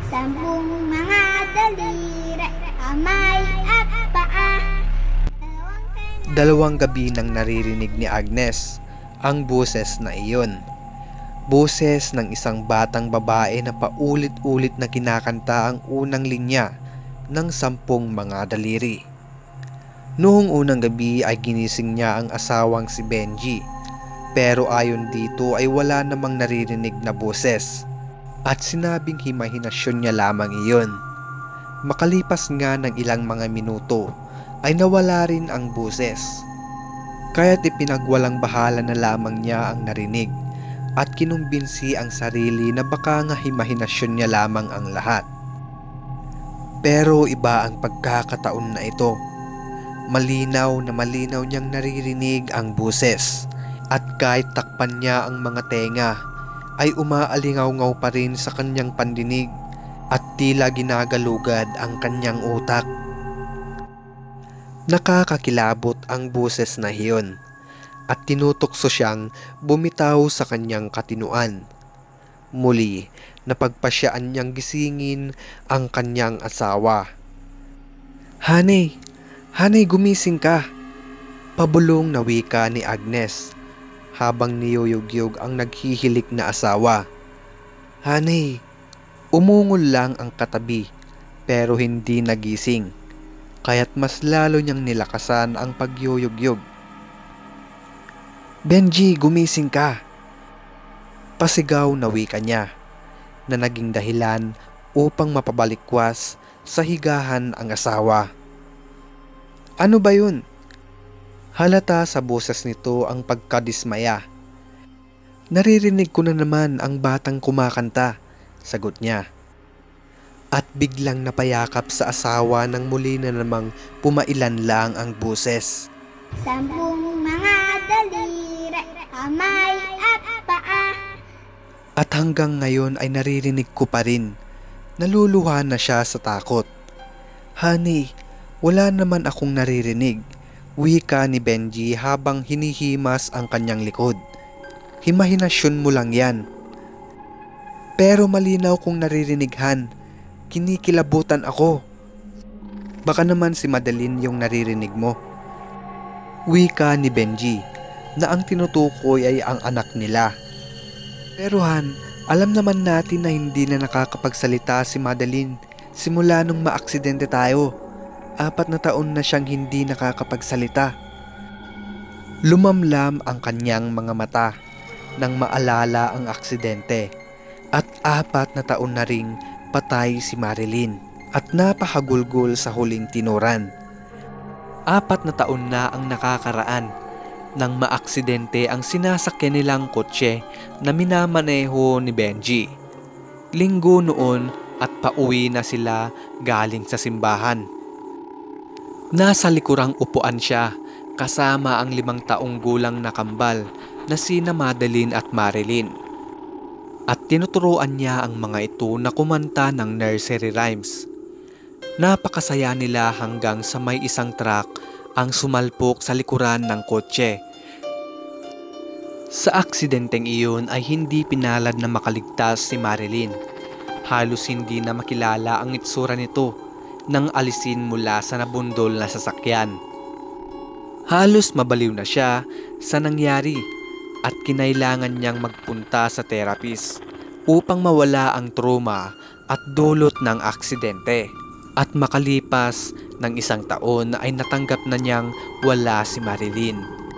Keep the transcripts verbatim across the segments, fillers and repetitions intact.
Sampung mga daliri, kamay at paa. Dalawang gabi nang naririnig ni Agnes ang boses na iyon. Boses ng isang batang babae na paulit-ulit na kinakanta ang unang linya ng Sampung mga daliri. Noong unang gabi ay ginising niya ang asawang si Benji, pero ayon dito ay wala namang naririnig na boses at sinabing himahinasyon niya lamang iyon. Makalipas nga ng ilang mga minuto ay nawala rin ang boses, kaya't ipinagwalang bahala na lamang niya ang narinig at kinumbinsi ang sarili na baka nga himahinasyon niya lamang ang lahat. Pero iba ang pagkakataon na ito. Malinaw na malinaw niyang naririnig ang boses at kahit takpan niya ang mga tenga ay umaalingaw-ngaw pa rin sa kanyang pandinig at tila ginagalugad ang kanyang utak. Nakakakilabot ang boses na iyon at tinutokso siyang bumitaw sa kanyang katinuan. Muli, napagpasyaan niyang gisingin ang kanyang asawa. "Honey, honey, gumising ka!" Pabulong na wika ni Agnes habang niyuyugyug ang naghihilik na asawa. "Honey," umungol lang ang katabi pero hindi nagising, kaya't mas lalo niyang nilakasan ang pagyuyugyug. "Benji, gumising ka!" Pasigaw na wika niya na naging dahilan upang mapabalikwas sa higahan ang asawa. "Ano ba yun?" Halata sa boses nito ang pagkadismaya. "Naririnig ko na naman ang batang kumakanta," sagot niya. At biglang napayakap sa asawa nang muli na namang pumailan lang ang boses. Sampung mga daliri, kamay at paa. At hanggang ngayon ay naririnig ko pa rin. Naluluha na siya sa takot. "Honey, wala naman akong naririnig," wika ni Benji habang hinihimas ang kanyang likod. "Himahinasyon mo lang yan." "Pero malinaw kong naririnig, Han. Kinikilabutan ako." "Baka naman si Madeline yung naririnig mo," wika ni Benji na ang tinutukoy ay ang anak nila. "Pero Han, alam naman natin na hindi na nakakapagsalita si Madeline simula nung maaksidente tayo. Apat na taon na siyang hindi nakakapagsalita." Lumamlam ang kanyang mga mata nang maalala ang aksidente at apat na taon na ring patay si Marilyn at napahagulgol sa huling tinuran. Apat na taon na ang nakakaraan nang maaksidente ang sinasakyan nilang kotse na minamaneho ni Benji. Linggo noon at pauwi na sila galing sa simbahan. Nasa likurang upuan siya kasama ang limang taong gulang na kambal na sina Madeline at Marilyn. At tinuturuan niya ang mga ito na kumanta ng nursery rhymes. Napakasaya nila hanggang sa may isang truck ang sumalpok sa likuran ng kotse. Sa aksidenteng iyon ay hindi pinalad na makaligtas si Marilyn. Halos hindi na makilala ang itsura nito nang alisin mula sa nabundol na sasakyan. Halos mabaliw na siya sa nangyari at kinailangan niyang magpunta sa therapist upang mawala ang trauma at dulot ng aksidente. At makalipas ng isang taon ay natanggap na niyang wala si Marilyn.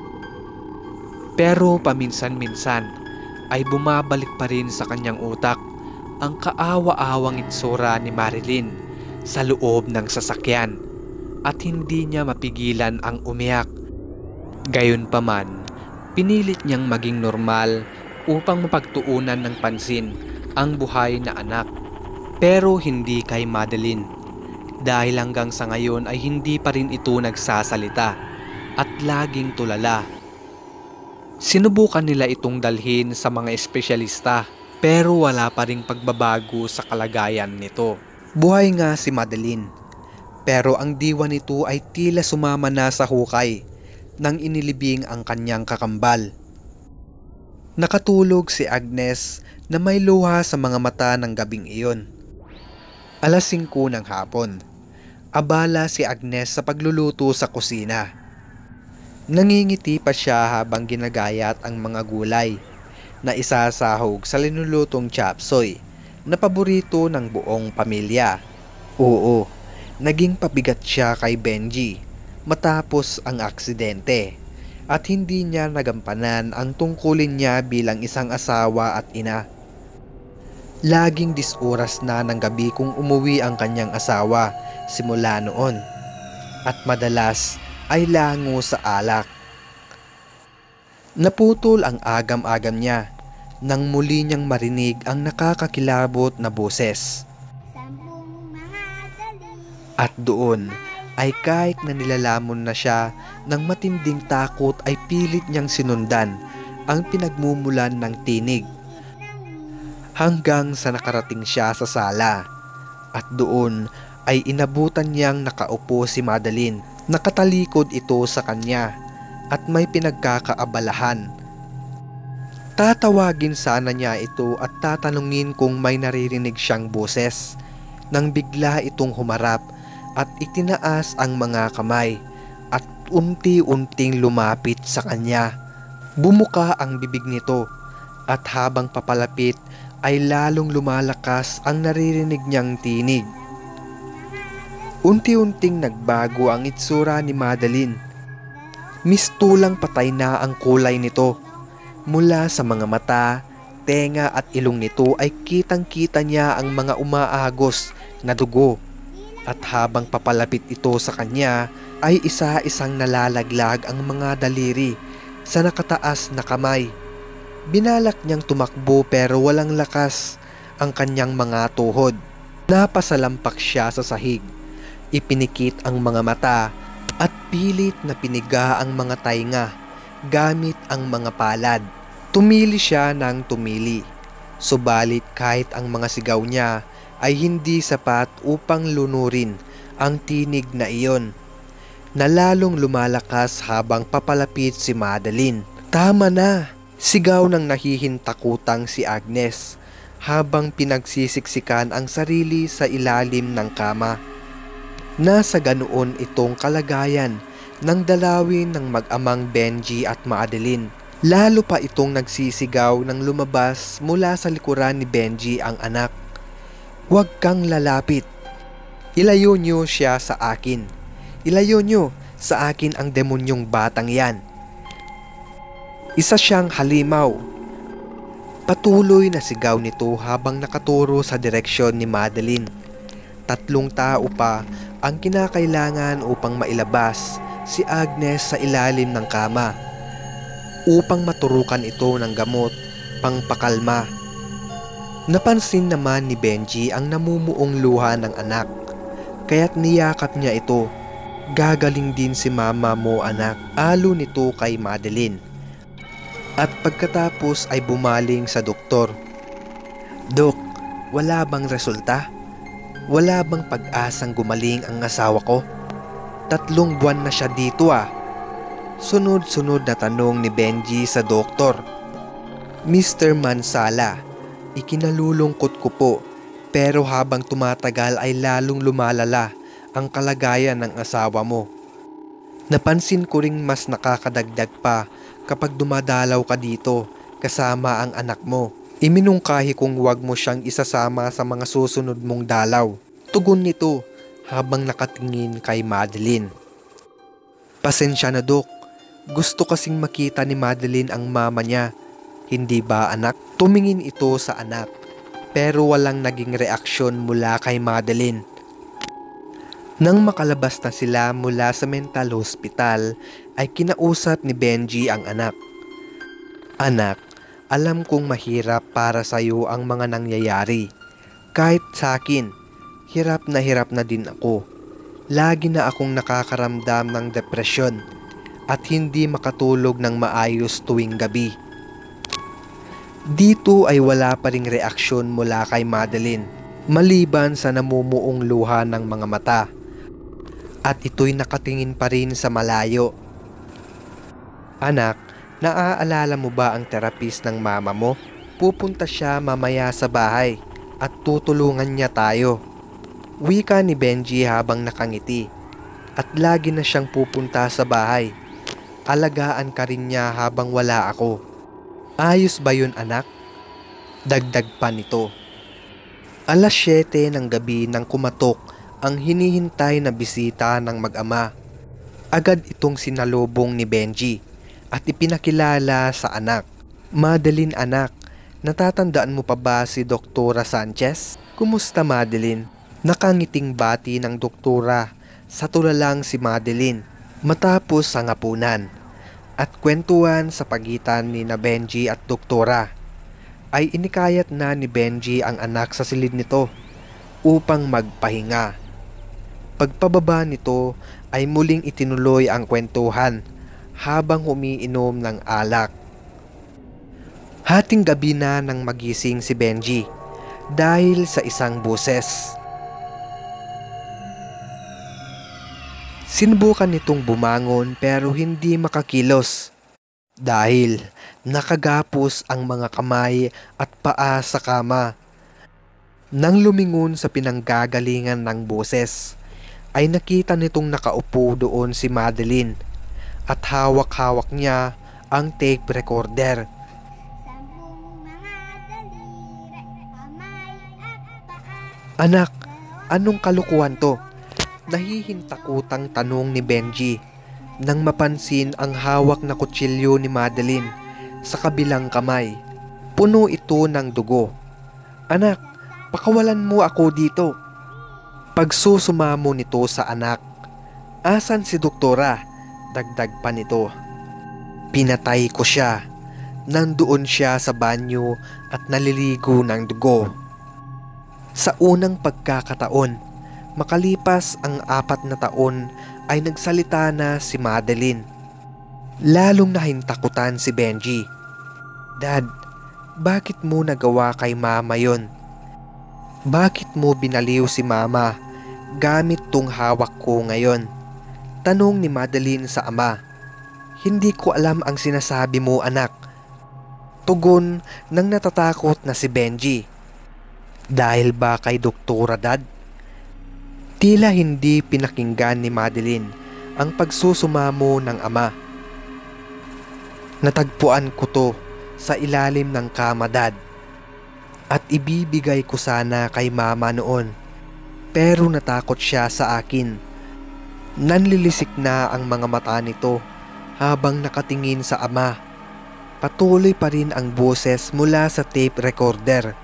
Pero paminsan-minsan ay bumabalik pa rin sa kanyang utak ang kaawa-awang itsura ni Marilyn sa loob ng sasakyan at hindi niya mapigilan ang umiyak. Gayunpaman, pinilit niyang maging normal upang mapagtuunan ng pansin ang buhay na anak. Pero hindi kay Madeline, dahil hanggang sa ngayon ay hindi pa rin ito nagsasalita at laging tulala. Sinubukan nila itong dalhin sa mga espesyalista pero wala pa ring pagbabago sa kalagayan nito. Buhay nga si Madeline, pero ang diwa nito ay tila sumama na sa hukay nang inilibing ang kanyang kakambal. Nakatulog si Agnes na may luha sa mga mata ng gabing iyon. Alas singko ng hapon. Abala si Agnes sa pagluluto sa kusina. Nangingiti pa siya habang ginagayat ang mga gulay na isasahog sa linulutong chapsoy na paborito ng buong pamilya. Oo, naging pabigat siya kay Benji matapos ang aksidente at hindi niya nagampanan ang tungkulin niya bilang isang asawa at ina. Laging disoras na ng gabi kung umuwi ang kanyang asawa simula noon at madalas ay lango sa alak. Naputol ang agam-agam niya nang muli niyang marinig ang nakakakilabot na boses. Sampung mga daliri. At doon ay kahit na nilalamon na siya ng matinding takot ay pilit niyang sinundan ang pinagmumulan ng tinig hanggang sa nakarating siya sa sala. At doon ay inabutan niyang nakaupo si Madeline. Nakatalikod ito sa kanya at may pinagkakaabalahan. Tatawagin sana niya ito at tatanungin kung may naririnig siyang boses nang bigla itong humarap at itinaas ang mga kamay at unti-unting lumapit sa kanya. Bumuka ang bibig nito at habang papalapit ay lalong lumalakas ang naririnig niyang tinig. Unti-unting nagbago ang itsura ni Madeline. Mistulang patay na ang kulay nito. Mula sa mga mata, tenga at ilong nito ay kitang-kita niya ang mga umaagos na dugo. At habang papalapit ito sa kanya, ay isa-isang nalalaglag ang mga daliri sa nakataas na kamay. Binalak niyang tumakbo pero walang lakas ang kanyang mga tuhod. Napasalampak siya sa sahig. Ipinikit ang mga mata at pilit na piniga ang mga tainga gamit ang mga palad. Tumili siya ng tumili. Subalit kahit ang mga sigaw niya ay hindi sapat upang lunurin ang tinig na iyon, na lalong lumalakas habang papalapit si Madeline. Tama na! Sigaw ng nahihintakutang si Agnes habang pinagsisiksikan ang sarili sa ilalim ng kama. Nasa ganoon itong kalagayan ng dalawin ng mag-amang Benji at Madeline. Lalo pa itong nagsisigaw nang lumabas mula sa likuran ni Benji ang anak. Huwag kang lalapit. Ilayo niyo siya sa akin. Ilayo niyo sa akin ang demonyong batang yan. Isa siyang halimaw. Patuloy na sigaw nito habang nakaturo sa direksyon ni Madeline. Tatlong tao pa ang kinakailangan upang mailabas si Agnes sa ilalim ng kama upang maturukan ito ng gamot pangpakalma. Napansin naman ni Benji ang namumuong luha ng anak, kaya't niyakap niya ito. Gagaling din si mama mo anak, alo nito kay Madeline. At pagkatapos ay bumaling sa doktor. Dok, wala bang resulta? Wala bang pag-asang gumaling ang asawa ko? Tatlong buwan na siya dito ah. Sunod-sunod na tanong ni Benji sa doktor. Mister Mansala, ikinalulungkot ko po, pero habang tumatagal ay lalong lumalala ang kalagayan ng asawa mo. Napansin ko ring mas nakakadagdag pa kapag dumadalaw ka dito kasama ang anak mo. Iminungkahi kong huwag mo siyang isasama sa mga susunod mong dalaw. Tugon nito habang nakatingin kay Madeline. Pasensya na dok, gusto kasing makita ni Madeline ang mama niya. Hindi ba anak? Tumingin ito sa anak pero walang naging reaksyon mula kay Madeline. Nang makalabas na sila mula sa mental hospital ay kinausap ni Benji ang anak. Anak, alam kong mahirap para sa iyo ang mga nangyayari. Kahit sa akin, hirap na hirap na din ako. Lagi na akong nakakaramdam ng depresyon at hindi makatulog ng maayos tuwing gabi. Dito ay wala pa ring reaksyon mula kay Madeline, maliban sa namumuong luha ng mga mata. At ito'y nakatingin pa rin sa malayo. Anak, naaalala mo ba ang terapist ng mama mo? Pupunta siya mamaya sa bahay at tutulungan niya tayo. Wika ni Benji habang nakangiti. At lagi na siyang pupunta sa bahay. Alagaan ka rin niya habang wala ako. Ayos ba yun, anak? Dagdag pa nito. Alas siyete ng gabi nang kumatok ang hinihintay na bisita ng mag-ama. Agad itong sinalubong ni Benji at ipinakilala sa anak. Madeline, anak, natatandaan mo pa ba si Doktora Sanchez? Kumusta, Madeline? Nakangiting bati ng doktora sa tulalang si Madeline matapos ang hapunan. At kwentuhan sa pagitan ni na Benji at doktora, ay inikayat na ni Benji ang anak sa silid nito upang magpahinga. Pagpababa nito ay muling itinuloy ang kwentuhan habang umiinom ng alak. Hating gabi na nang magising si Benji dahil sa isang boses. Sinubukan nitong bumangon pero hindi makakilos dahil nakagapos ang mga kamay at paa sa kama. Nang lumingon sa pinanggagalingan ng boses, ay nakita nitong nakaupo doon si Madeline at hawak-hawak niya ang tape recorder. Sampung mga daliri, kamay at paa. Anak, anong kalukuhan to? Nahihintakutang tanong ni Benji nang mapansin ang hawak na kutsilyo ni Madeline sa kabilang kamay. Puno ito ng dugo. Anak, pakawalan mo ako dito. Pagsusumamo nito sa anak. Asan si doktora? Dagdag pa nito. Pinatay ko siya. Nandoon siya sa banyo at naliligo ng dugo. Sa unang pagkakataon, makalipas ang apat na taon ay nagsalita na si Madeline. Lalong nahintakutan si Benji. Dad, bakit mo nagawa kay mama yon? Bakit mo binaliw si mama gamit tong hawak ko ngayon? Tanong ni Madeline sa ama. Hindi ko alam ang sinasabi mo, anak. Tugon ng natatakot na si Benji. Dahil ba kay doktora, Dad? Tila hindi pinakinggan ni Madeline ang pagsusumamo ng ama. Natagpuan ko to sa ilalim ng kama, Dad. At ibibigay ko sana kay mama noon. Pero natakot siya sa akin. Nanlilisik na ang mga mata nito habang nakatingin sa ama. Patuloy pa rin ang boses mula sa tape recorder.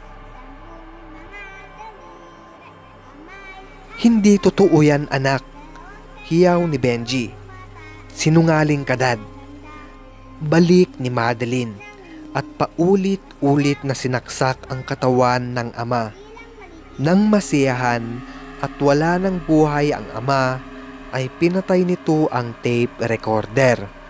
Hindi totoo yan, anak. Hiyaw ni Benji. Sinungaling ka, Dad. Balik ni Madeline at paulit-ulit na sinaksak ang katawan ng ama. Nang masiyahan at wala ng buhay ang ama, ay pinatay nito ang tape recorder.